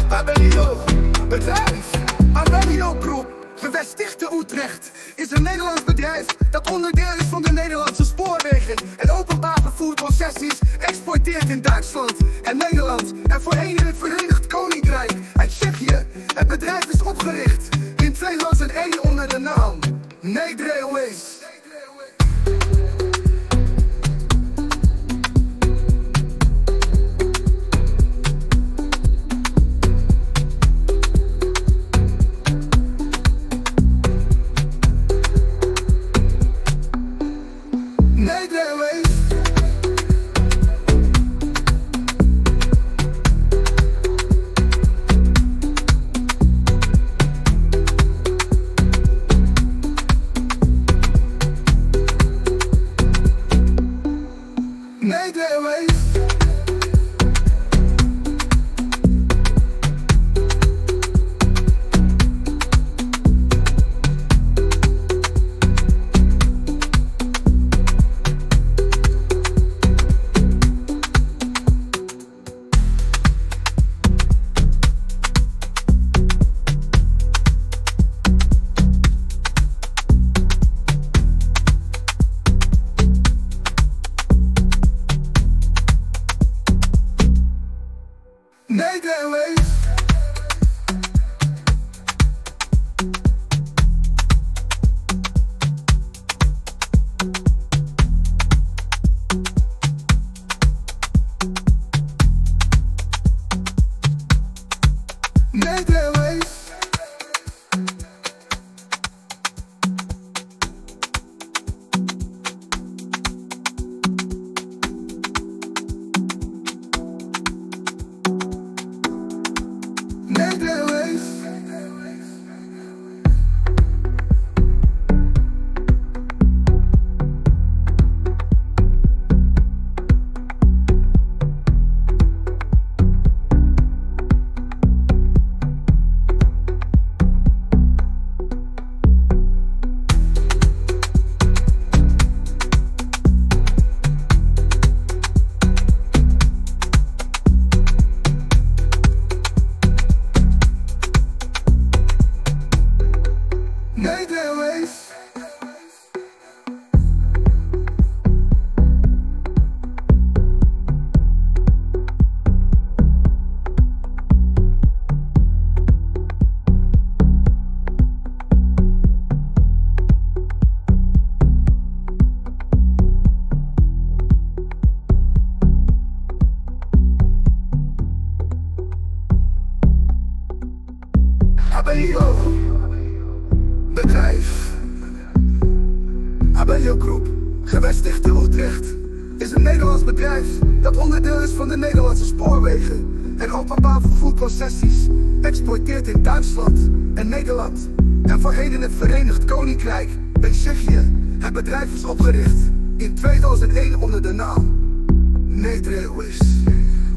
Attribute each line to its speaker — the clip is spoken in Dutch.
Speaker 1: Abellio, bedrijf, Abellio Groep, gevestigd te Utrecht, is een Nederlands bedrijf dat onderdeel is van de Nederlandse spoorwegen en openbaar vervoerconcessies exporteert in Duitsland en Nederland en voorheen in het Verenigd Koninkrijk en Tsjechië. Het bedrijf is opgericht in 2001 onder de naam Nederways. Abellio, bedrijf. Abellio Groep, gevestigd in Utrecht, is een Nederlands bedrijf dat onderdeel is van de Nederlandse spoorwegen en openbaar vervoerconcessies exporteert in Duitsland en Nederland en voorheen in het Verenigd Koninkrijk en Tsjechië. Het bedrijf is opgericht in 2001 onder de naam Nederways.